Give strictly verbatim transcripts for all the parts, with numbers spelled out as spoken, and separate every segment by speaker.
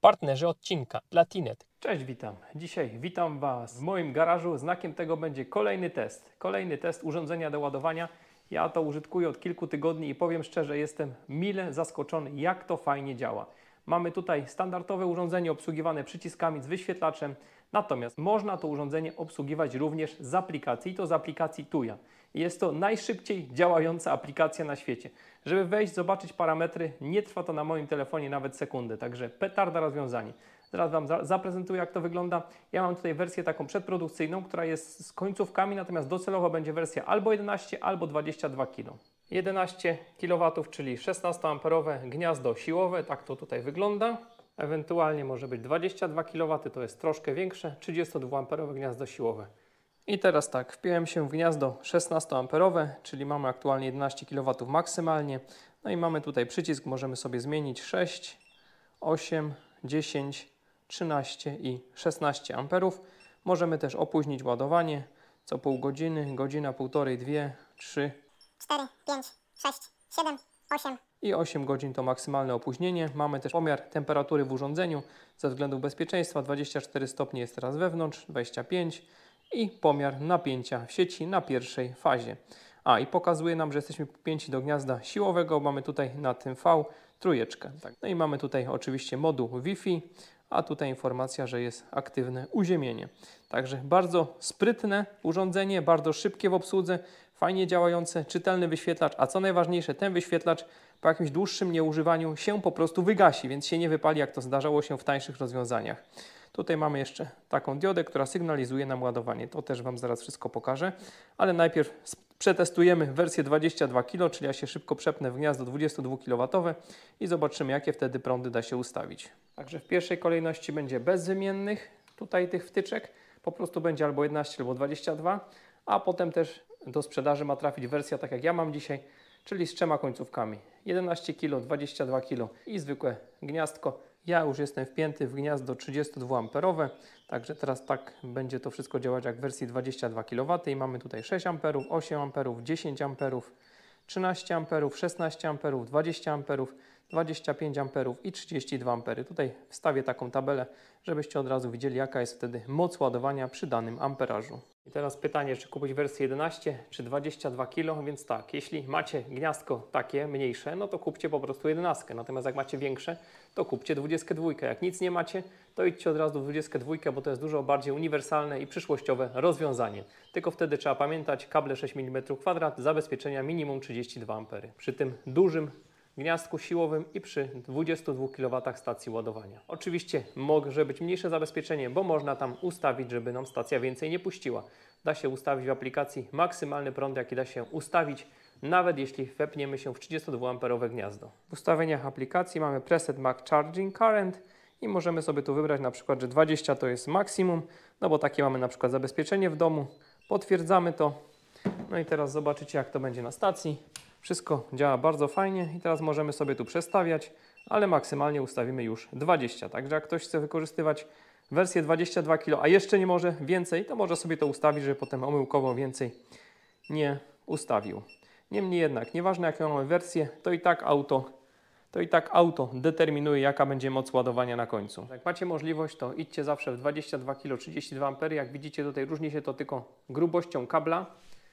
Speaker 1: partnerzy odcinka Platinet.
Speaker 2: Cześć, witam. Dzisiaj witam Was w moim garażu. Znakiem tego będzie kolejny test. Kolejny test urządzenia do ładowania. Ja to użytkuję od kilku tygodni i powiem szczerze, jestem mile zaskoczony, jak to fajnie działa. Mamy tutaj standardowe urządzenie obsługiwane przyciskami z wyświetlaczem, natomiast można to urządzenie obsługiwać również z aplikacji, i to z aplikacji Tuya. Jest to najszybciej działająca aplikacja na świecie. Żeby wejść, zobaczyć parametry, nie trwa to na moim telefonie nawet sekundę, także petarda rozwiązanie. Zaraz Wam za zaprezentuję, jak to wygląda. Ja mam tutaj wersję taką przedprodukcyjną, która jest z końcówkami, natomiast docelowo będzie wersja albo jedenaście, albo dwadzieścia dwa kilo. jedenaście kilowatów, czyli szesnastoamperowe gniazdo siłowe, tak to tutaj wygląda. Ewentualnie może być dwadzieścia dwa kilowatów, to jest troszkę większe, trzydziestodwuamperowe gniazdo siłowe. I teraz tak, wpiąłem się w gniazdo szesnastoamperowe, czyli mamy aktualnie jedenaście kilowatów maksymalnie. No i mamy tutaj przycisk, możemy sobie zmienić sześć, osiem, dziesięć, trzynaście i szesnaście amperów. Możemy też opóźnić ładowanie co pół godziny, godzina, półtorej, dwie, trzy,
Speaker 3: cztery, pięć, sześć, siedem, osiem.
Speaker 2: i osiem godzin to maksymalne opóźnienie. Mamy też pomiar temperatury w urządzeniu ze względu bezpieczeństwa. dwadzieścia cztery stopnie jest teraz wewnątrz, dwadzieścia pięć i pomiar napięcia w sieci na pierwszej fazie. A i pokazuje nam, że jesteśmy podpięci do gniazda siłowego. Mamy tutaj na tym V trójeczkę. Tak. No i mamy tutaj oczywiście moduł Wi-Fi, a tutaj informacja, że jest aktywne uziemienie. Także bardzo sprytne urządzenie, bardzo szybkie w obsłudze, fajnie działające, czytelny wyświetlacz, a co najważniejsze, ten wyświetlacz po jakimś dłuższym nieużywaniu się po prostu wygasi, więc się nie wypali, jak to zdarzało się w tańszych rozwiązaniach. Tutaj mamy jeszcze taką diodę, która sygnalizuje nam ładowanie. To też Wam zaraz wszystko pokażę, ale najpierw przetestujemy wersję dwadzieścia dwa kilo, czyli ja się szybko przepnę w gniazdo dwudziestodwukilowatowe i zobaczymy, jakie wtedy prądy da się ustawić. Także w pierwszej kolejności będzie bez wymiennych tutaj tych wtyczek, po prostu będzie albo jedenaście, albo dwadzieścia dwa, a potem też do sprzedaży ma trafić wersja, tak jak ja mam dzisiaj, czyli z trzema końcówkami. jedenaście kilo, dwadzieścia dwa kilo i zwykłe gniazdko. Ja już jestem wpięty w gniazdo trzydziestodwuamperowe, także teraz tak będzie to wszystko działać jak w wersji dwadzieścia dwa kilowatów i mamy tutaj sześć amperów, osiem amperów, dziesięć amperów, trzynaście amperów, szesnaście amperów, dwadzieścia amperów, dwadzieścia pięć amperów i trzydzieści dwa ampery. Tutaj wstawię taką tabelę, żebyście od razu widzieli, jaka jest wtedy moc ładowania przy danym amperażu. I teraz pytanie, czy kupić wersję jedenaście czy dwadzieścia dwa kilo, więc tak, jeśli macie gniazdko takie mniejsze, no to kupcie po prostu jedenastkę, natomiast jak macie większe, to kupcie dwudziestkę dwójkę. Jak nic nie macie, to idźcie od razu do dwudziestkę dwójkę, bo to jest dużo bardziej uniwersalne i przyszłościowe rozwiązanie. Tylko wtedy trzeba pamiętać, kable sześć milimetrów kwadrat, zabezpieczenia minimum trzydzieści dwa ampery. Przy tym dużym gniazdku siłowym i przy dwudziestu dwóch kilowatach stacji ładowania. Oczywiście może być mniejsze zabezpieczenie, bo można tam ustawić, żeby nam stacja więcej nie puściła. Da się ustawić w aplikacji maksymalny prąd, jaki da się ustawić, nawet jeśli wepniemy się w trzydziestodwuamperowe gniazdo. W ustawieniach aplikacji mamy preset Max Charging Current i możemy sobie tu wybrać na przykład, że dwadzieścia to jest maksimum, no bo takie mamy na przykład zabezpieczenie w domu. Potwierdzamy to. No i teraz zobaczycie, jak to będzie na stacji. Wszystko działa bardzo fajnie i teraz możemy sobie tu przestawiać, ale maksymalnie ustawimy już dwadzieścia. Także jak ktoś chce wykorzystywać wersję dwadzieścia dwa kilo, a jeszcze nie może więcej, to może sobie to ustawić, żeby potem omyłkowo więcej nie ustawił. Niemniej jednak, nieważne jaką mamy wersję, to i tak auto, to i tak auto determinuje, jaka będzie moc ładowania na końcu. Jak macie możliwość, to idźcie zawsze w dwadzieścia dwa kilo, trzydzieści dwa ampery. Jak widzicie, tutaj różni się to tylko grubością kabla,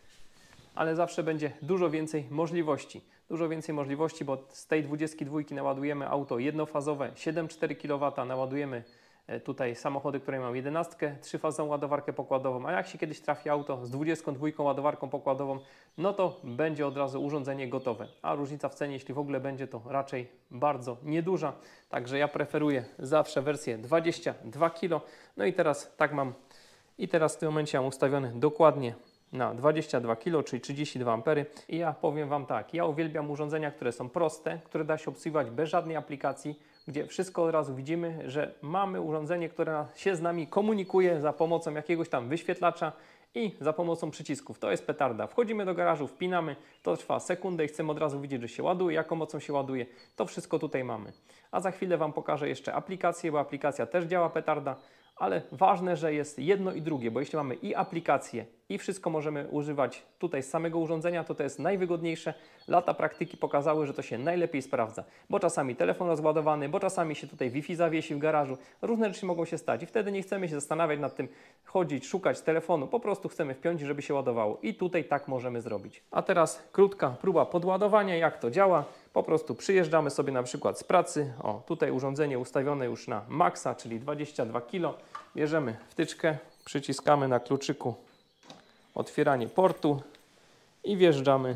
Speaker 2: ale zawsze będzie dużo więcej możliwości. Dużo więcej możliwości, bo z tej dwudziestki dwójki naładujemy auto jednofazowe siedem przecinek cztery kilowata, naładujemy tutaj samochody, które mają jedenastkę, trzyfazową ładowarkę pokładową, a jak się kiedyś trafi auto z dwudziestką dwójką ładowarką pokładową, no to będzie od razu urządzenie gotowe. A różnica w cenie, jeśli w ogóle będzie, to raczej bardzo nieduża. Także ja preferuję zawsze wersję dwadzieścia dwa kilo. No i teraz tak mam, i teraz w tym momencie mam ustawiony dokładnie na dwadzieścia dwa kilo, czyli trzydzieści dwa ampery. I ja powiem Wam tak, ja uwielbiam urządzenia, które są proste, które da się obsługiwać bez żadnej aplikacji, gdzie wszystko od razu widzimy, że mamy urządzenie, które się z nami komunikuje za pomocą jakiegoś tam wyświetlacza i za pomocą przycisków. To jest petarda. Wchodzimy do garażu, wpinamy, to trwa sekundę i chcemy od razu widzieć, że się ładuje, jaką mocą się ładuje. To wszystko tutaj mamy. A za chwilę Wam pokażę jeszcze aplikację, bo aplikacja też działa petarda, ale ważne, że jest jedno i drugie, bo jeśli mamy i aplikację, i wszystko możemy używać tutaj z samego urządzenia, to to jest najwygodniejsze. Lata praktyki pokazały, że to się najlepiej sprawdza, bo czasami telefon rozładowany, bo czasami się tutaj Wi-Fi zawiesi w garażu, różne rzeczy mogą się stać i wtedy nie chcemy się zastanawiać nad tym, chodzić, szukać telefonu, po prostu chcemy wpiąć, żeby się ładowało i tutaj tak możemy zrobić. A teraz krótka próba podładowania, jak to działa. Po prostu przyjeżdżamy sobie na przykład z pracy, o tutaj urządzenie ustawione już na maksa, czyli dwadzieścia dwa kilo, bierzemy wtyczkę, przyciskamy na kluczyku otwieranie portu i wjeżdżamy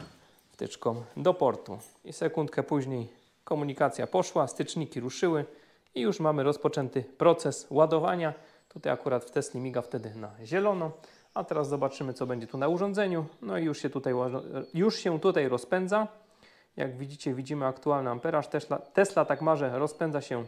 Speaker 2: wtyczką do portu. I sekundkę później komunikacja poszła, styczniki ruszyły i już mamy rozpoczęty proces ładowania. Tutaj akurat w Tesli miga wtedy na zielono. A teraz zobaczymy, co będzie tu na urządzeniu. No i już się tutaj, już się tutaj rozpędza. Jak widzicie, widzimy aktualny amperaż. Tesla, Tesla tak ma, że rozpędza się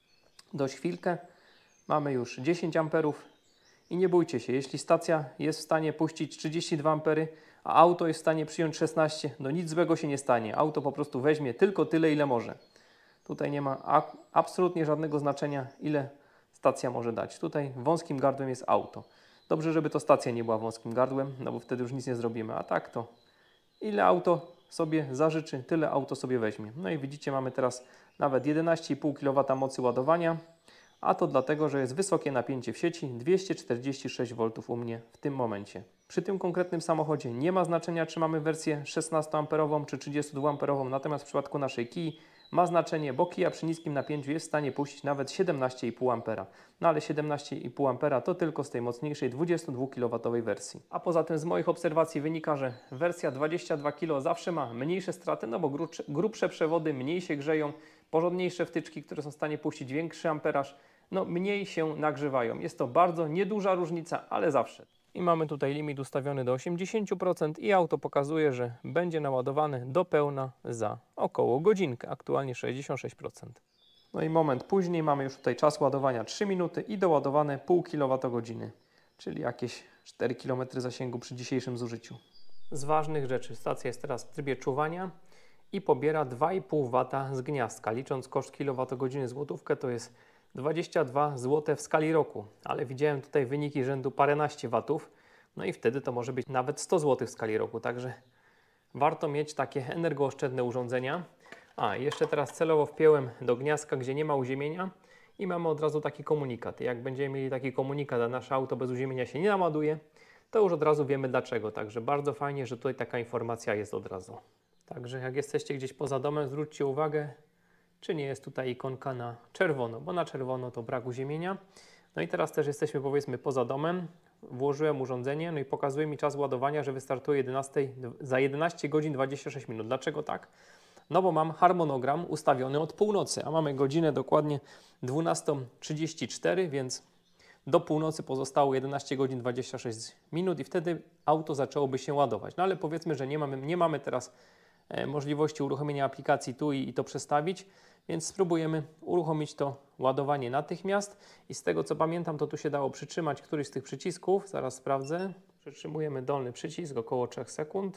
Speaker 2: dość chwilkę. Mamy już dziesięć amperów. I nie bójcie się, jeśli stacja jest w stanie puścić trzydzieści dwa ampery, a auto jest w stanie przyjąć szesnaście, no nic złego się nie stanie. Auto po prostu weźmie tylko tyle, ile może. Tutaj nie ma absolutnie żadnego znaczenia, ile stacja może dać. Tutaj wąskim gardłem jest auto. Dobrze, żeby to stacja nie była wąskim gardłem, no bo wtedy już nic nie zrobimy. A tak to ile auto sobie zażyczy, tyle auto sobie weźmie. No i widzicie, mamy teraz nawet jedenaście i pół kilowata mocy ładowania. A to dlatego, że jest wysokie napięcie w sieci, dwieście czterdzieści sześć woltów u mnie w tym momencie. Przy tym konkretnym samochodzie nie ma znaczenia, czy mamy wersję szesnastoamperową czy trzydziestodwuamperową, natomiast w przypadku naszej Kii ma znaczenie, bo Kia przy niskim napięciu jest w stanie puścić nawet siedemnaście i pół ampera. No ale siedemnaście i pół ampera to tylko z tej mocniejszej dwudziestodwukilowatowej wersji. A poza tym z moich obserwacji wynika, że wersja dwadzieścia dwa kilo zawsze ma mniejsze straty, no bo grubsze, grubsze przewody mniej się grzeją, porządniejsze wtyczki, które są w stanie puścić większy amperaż, no mniej się nagrzewają. Jest to bardzo nieduża różnica, ale zawsze. I mamy tutaj limit ustawiony do osiemdziesięciu procent i auto pokazuje, że będzie naładowane do pełna za około godzinkę, aktualnie sześćdziesiąt sześć procent. No i moment później mamy już tutaj czas ładowania trzy minuty i doładowane pół kilowatogodziny, czyli jakieś cztery kilometry zasięgu przy dzisiejszym zużyciu. Z ważnych rzeczy stacja jest teraz w trybie czuwania i pobiera dwa i pół wata z gniazdka. Licząc koszt kilowatogodziny złotówkę, to jest dwadzieścia dwa złote w skali roku, ale widziałem tutaj wyniki rzędu paręnaście watów, no i wtedy to może być nawet sto złotych w skali roku, także warto mieć takie energooszczędne urządzenia. A, jeszcze teraz celowo wpiąłem do gniazdka, gdzie nie ma uziemienia i mamy od razu taki komunikat. Jak będziemy mieli taki komunikat, a nasze auto bez uziemienia się nie naładuje, to już od razu wiemy dlaczego, także bardzo fajnie, że tutaj taka informacja jest od razu. Także jak jesteście gdzieś poza domem, zwróćcie uwagę, czy nie jest tutaj ikonka na czerwono, bo na czerwono to brak uziemienia. No i teraz też jesteśmy powiedzmy poza domem, włożyłem urządzenie, no i pokazuje mi czas ładowania, że wystartuje jedenaście, za jedenaście godzin dwadzieścia sześć minut. Dlaczego tak? No bo mam harmonogram ustawiony od północy, a mamy godzinę dokładnie dwunastą trzydzieści cztery, więc do północy pozostało jedenaście godzin dwadzieścia sześć minut i wtedy auto zaczęłoby się ładować. No ale powiedzmy, że nie mamy, nie mamy teraz e, możliwości uruchomienia aplikacji tu i, i to przestawić, więc spróbujemy uruchomić to ładowanie natychmiast i z tego co pamiętam, to tu się dało przytrzymać któryś z tych przycisków, zaraz sprawdzę. Przytrzymujemy dolny przycisk około trzech sekund.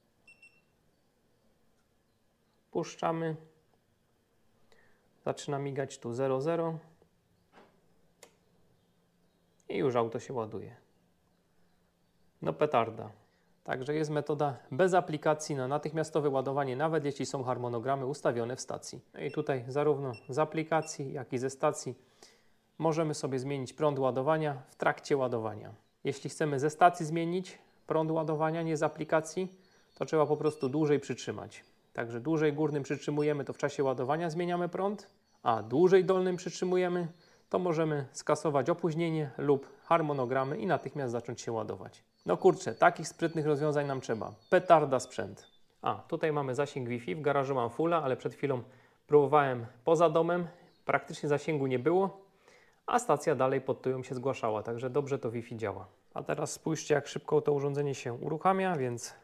Speaker 2: Puszczamy. Zaczyna migać tu zero zero. I już auto się ładuje. No petarda. Także jest metoda bez aplikacji na natychmiastowe ładowanie, nawet jeśli są harmonogramy ustawione w stacji. No i tutaj zarówno z aplikacji, jak i ze stacji możemy sobie zmienić prąd ładowania w trakcie ładowania. Jeśli chcemy ze stacji zmienić prąd ładowania, nie z aplikacji, to trzeba po prostu dłużej przytrzymać. Także dłużej górnym przytrzymujemy, to w czasie ładowania zmieniamy prąd, a dłużej dolnym przytrzymujemy, to możemy skasować opóźnienie lub harmonogramy i natychmiast zacząć się ładować. No kurczę, takich sprytnych rozwiązań nam trzeba. Petarda sprzęt. A, tutaj mamy zasięg Wi-Fi, w garażu mam fulla, ale przed chwilą próbowałem poza domem, praktycznie zasięgu nie było, a stacja dalej pod tyłem się zgłaszała, także dobrze to Wi-Fi działa. A teraz spójrzcie, jak szybko to urządzenie się uruchamia, więc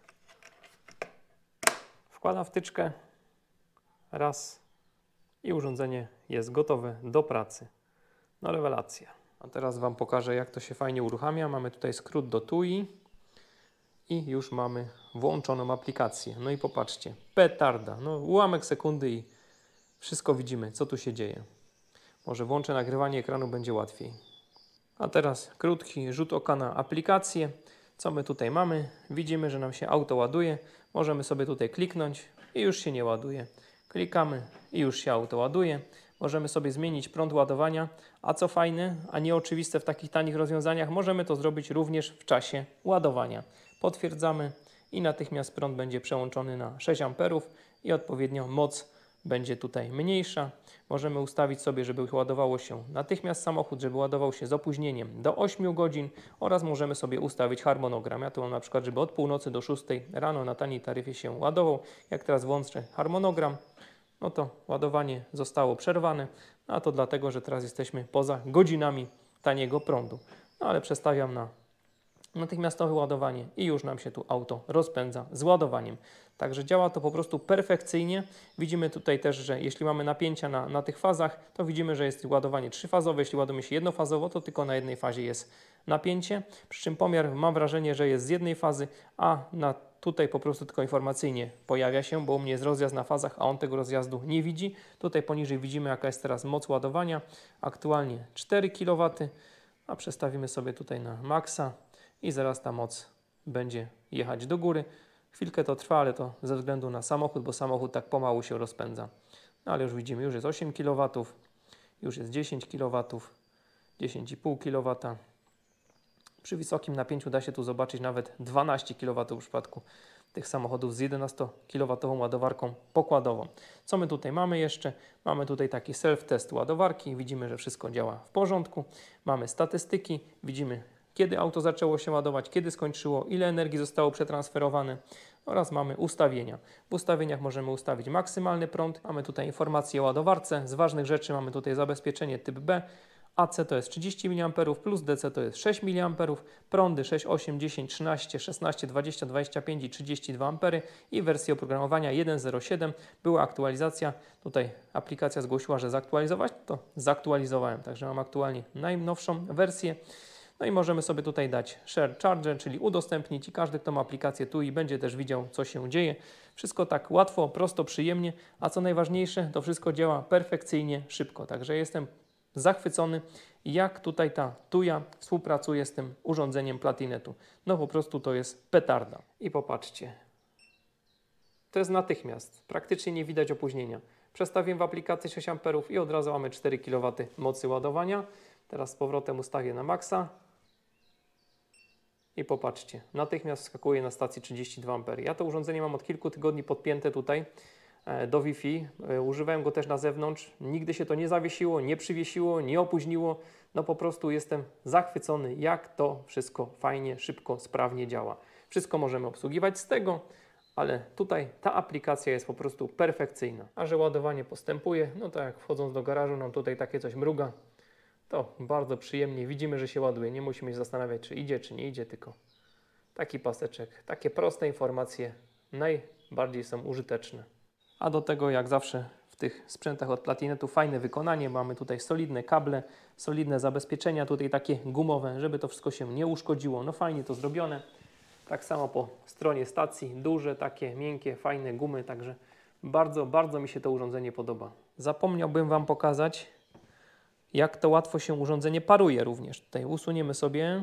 Speaker 2: wkładam wtyczkę, raz i urządzenie jest gotowe do pracy. No rewelacja. A teraz Wam pokażę, jak to się fajnie uruchamia. Mamy tutaj skrót do T U I i już mamy włączoną aplikację. No i popatrzcie, petarda. No ułamek sekundy i wszystko widzimy, co tu się dzieje. Może włączę nagrywanie ekranu, będzie łatwiej. A teraz krótki rzut oka na aplikację. Co my tutaj mamy? Widzimy, że nam się auto ładuje. Możemy sobie tutaj kliknąć i już się nie ładuje. Klikamy i już się auto ładuje. Możemy sobie zmienić prąd ładowania, a co fajne, a nieoczywiste w takich tanich rozwiązaniach, możemy to zrobić również w czasie ładowania. Potwierdzamy i natychmiast prąd będzie przełączony na sześć amperów i odpowiednio moc będzie tutaj mniejsza. Możemy ustawić sobie, żeby ładowało się natychmiast samochód, żeby ładował się z opóźnieniem do ośmiu godzin oraz możemy sobie ustawić harmonogram. Ja tu mam na przykład, żeby od północy do szóstej rano na taniej taryfie się ładował. Jak teraz włączę harmonogram, no to ładowanie zostało przerwane, a to dlatego, że teraz jesteśmy poza godzinami taniego prądu. No ale przestawiam na natychmiastowe ładowanie i już nam się tu auto rozpędza z ładowaniem. Także działa to po prostu perfekcyjnie. Widzimy tutaj też, że jeśli mamy napięcia na, na tych fazach, to widzimy, że jest ładowanie trzyfazowe. Jeśli ładujemy się jednofazowo, to tylko na jednej fazie jest napięcie. Przy czym pomiar mam wrażenie, że jest z jednej fazy, a na tutaj po prostu tylko informacyjnie pojawia się, bo u mnie jest rozjazd na fazach, a on tego rozjazdu nie widzi. Tutaj poniżej widzimy, jaka jest teraz moc ładowania. Aktualnie cztery kilowatów, a przestawimy sobie tutaj na maksa i zaraz ta moc będzie jechać do góry. Chwilkę to trwa, ale to ze względu na samochód, bo samochód tak pomału się rozpędza. No ale już widzimy, już jest osiem kilowatów, już jest dziesięć kilowatów, dziesięć i pół kilowata. Przy wysokim napięciu da się tu zobaczyć nawet dwanaście kilowatów w przypadku tych samochodów z jedenastokilowatową ładowarką pokładową. Co my tutaj mamy jeszcze? Mamy tutaj taki self-test ładowarki. Widzimy, że wszystko działa w porządku. Mamy statystyki, widzimy, kiedy auto zaczęło się ładować, kiedy skończyło, ile energii zostało przetransferowane oraz mamy ustawienia. W ustawieniach możemy ustawić maksymalny prąd. Mamy tutaj informacje o ładowarce. Z ważnych rzeczy mamy tutaj zabezpieczenie typ B. A C to jest trzydzieści miliamperów plus D C to jest sześć miliamperów, prądy sześć, osiem, dziesięć, trzynaście, szesnaście, dwadzieścia, dwadzieścia pięć i trzydzieści dwa ampery i wersja oprogramowania jeden zero siedem. Była aktualizacja, tutaj aplikacja zgłosiła, że zaktualizować, to zaktualizowałem, także mam aktualnie najnowszą wersję. No i możemy sobie tutaj dać Share Charger, czyli udostępnić i każdy, kto ma aplikację T U I, będzie też widział, co się dzieje. Wszystko tak łatwo, prosto, przyjemnie, a co najważniejsze, to wszystko działa perfekcyjnie, szybko. Także jestem zachwycony, jak tutaj ta tuja współpracuje z tym urządzeniem Platinetu. No po prostu to jest petarda. I popatrzcie, to jest natychmiast, praktycznie nie widać opóźnienia. Przestawiłem w aplikacji sześć amperów i od razu mamy cztery kilowata mocy ładowania. Teraz z powrotem ustawię na maksa i popatrzcie, natychmiast wskakuje na stacji trzydzieści dwa ampery. Ja to urządzenie mam od kilku tygodni podpięte tutaj do Wi-Fi. Używałem go też na zewnątrz. Nigdy się to nie zawiesiło, nie przywiesiło, nie opóźniło. No po prostu jestem zachwycony, jak to wszystko fajnie, szybko, sprawnie działa. Wszystko możemy obsługiwać z tego, ale tutaj ta aplikacja jest po prostu perfekcyjna. A że ładowanie postępuje, no to jak wchodząc do garażu nam tutaj takie coś mruga, to bardzo przyjemnie widzimy, że się ładuje. Nie musimy się zastanawiać, czy idzie, czy nie idzie, tylko taki paseczek. Takie proste informacje najbardziej są użyteczne. A do tego, jak zawsze w tych sprzętach od Platinetu, fajne wykonanie. Mamy tutaj solidne kable, solidne zabezpieczenia, tutaj takie gumowe, żeby to wszystko się nie uszkodziło. No fajnie to zrobione. Tak samo po stronie stacji, duże, takie miękkie, fajne gumy, także bardzo, bardzo mi się to urządzenie podoba. Zapomniałbym Wam pokazać, jak to łatwo się urządzenie paruje również. Tutaj usuniemy sobie.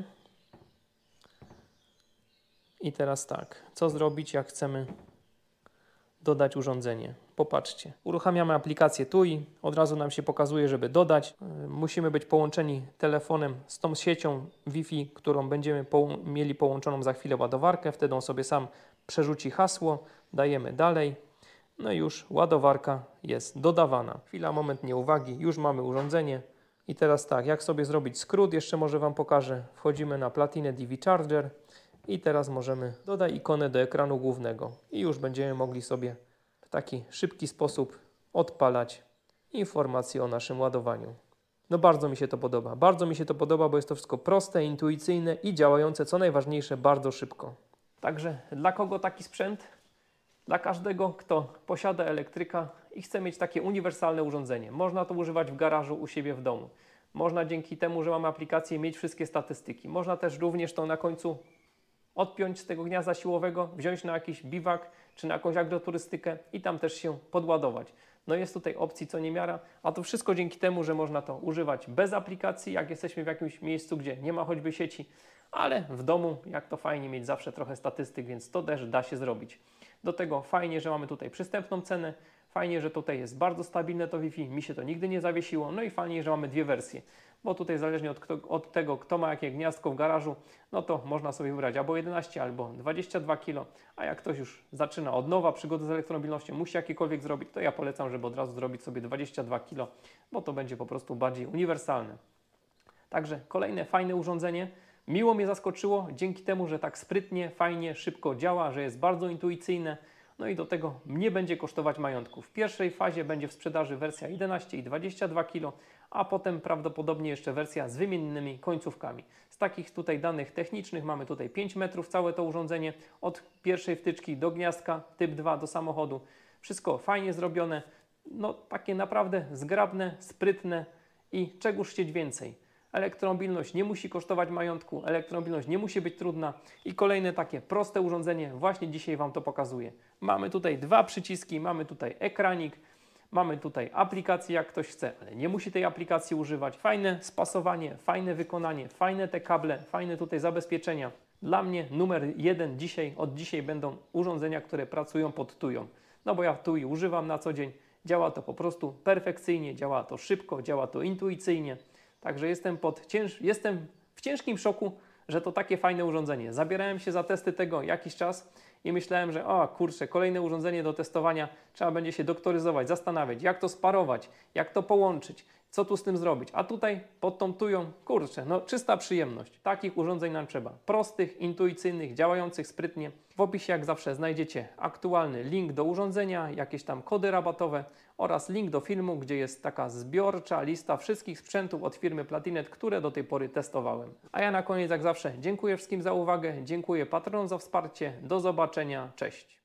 Speaker 2: I teraz tak, co zrobić, jak chcemy dodać urządzenie? Popatrzcie, uruchamiamy aplikację T U I, od razu nam się pokazuje, żeby dodać. Musimy być połączeni telefonem z tą siecią Wi-Fi, którą będziemy po mieli połączoną za chwilę ładowarkę. Wtedy on sobie sam przerzuci hasło, dajemy dalej. No i już ładowarka jest dodawana. Chwila, moment nieuwagi, już mamy urządzenie. I teraz tak, jak sobie zrobić skrót, jeszcze może Wam pokażę. Wchodzimy na Platinet E V Charger i teraz możemy dodać ikonę do ekranu głównego i już będziemy mogli sobie w taki szybki sposób odpalać informacje o naszym ładowaniu. No bardzo mi się to podoba, bardzo mi się to podoba, bo jest to wszystko proste, intuicyjne i działające, co najważniejsze, bardzo szybko. Także dla kogo taki sprzęt? Dla każdego, kto posiada elektryka i chce mieć takie uniwersalne urządzenie. Można to używać w garażu u siebie w domu. Można dzięki temu, że mamy aplikację, mieć wszystkie statystyki. Można też również to na końcu odpiąć z tego gniazda siłowego, wziąć na jakiś biwak czy na jakąś agroturystykę i tam też się podładować. No jest tutaj opcji co niemiara, a to wszystko dzięki temu, że można to używać bez aplikacji, jak jesteśmy w jakimś miejscu, gdzie nie ma choćby sieci, ale w domu, jak to fajnie mieć zawsze trochę statystyk, więc to też da się zrobić. Do tego fajnie, że mamy tutaj przystępną cenę, fajnie, że tutaj jest bardzo stabilne to Wi-Fi, mi się to nigdy nie zawiesiło, no i fajnie, że mamy dwie wersje, bo tutaj zależnie od, kto, od tego, kto ma jakie gniazdko w garażu, no to można sobie wybrać albo jedenaście, albo dwadzieścia dwa kilo, a jak ktoś już zaczyna od nowa przygodę z elektromobilnością, musi jakiekolwiek zrobić, to ja polecam, żeby od razu zrobić sobie dwadzieścia dwa kilo, bo to będzie po prostu bardziej uniwersalne. Także kolejne fajne urządzenie. Miło mnie zaskoczyło dzięki temu, że tak sprytnie, fajnie, szybko działa, że jest bardzo intuicyjne. No i do tego nie będzie kosztować majątku. W pierwszej fazie będzie w sprzedaży wersja jedenaście i dwadzieścia dwa kilo, a potem prawdopodobnie jeszcze wersja z wymiennymi końcówkami. Z takich tutaj danych technicznych mamy tutaj pięć metrów całe to urządzenie, od pierwszej wtyczki do gniazdka, typ dwa do samochodu. Wszystko fajnie zrobione, no takie naprawdę zgrabne, sprytne i czegoż chcieć więcej. Elektromobilność nie musi kosztować majątku, elektromobilność nie musi być trudna i kolejne takie proste urządzenie właśnie dzisiaj Wam to pokazuję. Mamy tutaj dwa przyciski, mamy tutaj ekranik, mamy tutaj aplikację jak ktoś chce, ale nie musi tej aplikacji używać. Fajne spasowanie, fajne wykonanie, fajne te kable, fajne tutaj zabezpieczenia. Dla mnie numer jeden dzisiaj, od dzisiaj będą urządzenia, które pracują pod tują. No bo ja tui używam na co dzień, działa to po prostu perfekcyjnie, działa to szybko, działa to intuicyjnie. Także jestem, pod cięż... jestem w ciężkim szoku, że to takie fajne urządzenie. Zabierałem się za testy tego jakiś czas i myślałem, że o kurczę, kolejne urządzenie do testowania, trzeba będzie się doktoryzować, zastanawiać, jak to sparować, jak to połączyć, co tu z tym zrobić. A tutaj pod tą tują, kurczę, no czysta przyjemność. Takich urządzeń nam trzeba. Prostych, intuicyjnych, działających sprytnie. W opisie jak zawsze znajdziecie aktualny link do urządzenia, jakieś tam kody rabatowe oraz link do filmu, gdzie jest taka zbiorcza lista wszystkich sprzętów od firmy Platinet, które do tej pory testowałem. A ja na koniec jak zawsze dziękuję wszystkim za uwagę, dziękuję patronom za wsparcie, do zobaczenia, cześć.